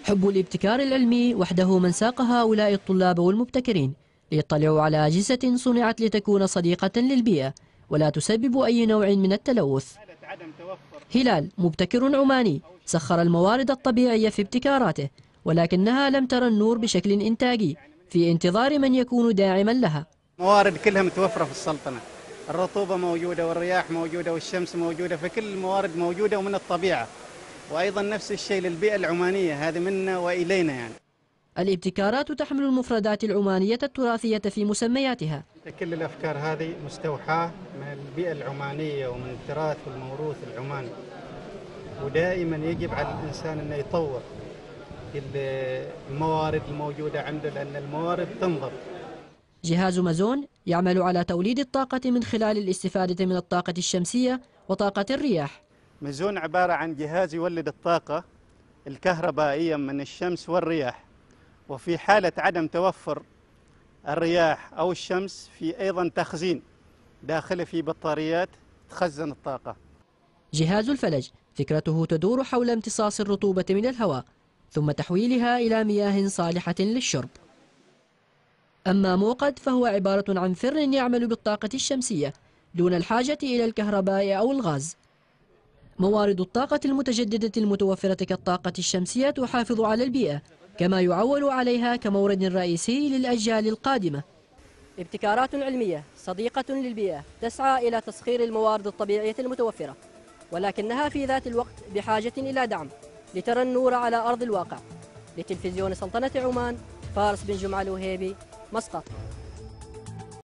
حب الابتكار العلمي وحده من ساق هؤلاء الطلاب والمبتكرين ليطلعوا على أجهزة صنعت لتكون صديقة للبيئة ولا تسبب أي نوع من التلوث. هلال مبتكر عماني سخر الموارد الطبيعية في ابتكاراته، ولكنها لم ترى النور بشكل إنتاجي في انتظار من يكون داعما لها. موارد كلها متوفرة في السلطنة، الرطوبة موجودة والرياح موجودة والشمس موجودة، فكل الموارد موجودة ومن الطبيعة، وأيضا نفس الشيء للبيئة العمانية، هذه منا وإلينا يعني. الابتكارات تحمل المفردات العمانية التراثية في مسمياتها. كل الأفكار هذه مستوحاة من البيئة العمانية ومن التراث والموروث العماني، ودائما يجب على الإنسان أنه يطور الموارد الموجودة عنده، لأن الموارد تنظر. جهاز مازون يعمل على توليد الطاقة من خلال الاستفادة من الطاقة الشمسية وطاقة الرياح. مازون عبارة عن جهاز يولد الطاقة الكهربائية من الشمس والرياح، وفي حالة عدم توفر الرياح أو الشمس في أيضا تخزين داخله في بطاريات تخزن الطاقة. جهاز الفلج فكرته تدور حول امتصاص الرطوبة من الهواء ثم تحويلها إلى مياه صالحة للشرب. أما موقد فهو عبارة عن فر يعمل بالطاقة الشمسية دون الحاجة إلى الكهرباء أو الغاز. موارد الطاقة المتجددة المتوفرة كالطاقة الشمسية تحافظ على البيئة، كما يعول عليها كمورد رئيسي للأجيال القادمة. ابتكارات علمية صديقة للبيئة تسعى إلى تسخير الموارد الطبيعية المتوفرة، ولكنها في ذات الوقت بحاجة إلى دعم لترى النور على أرض الواقع. لتلفزيون سلطنة عمان، فارس بن جمعة الوهيبي، مسقط.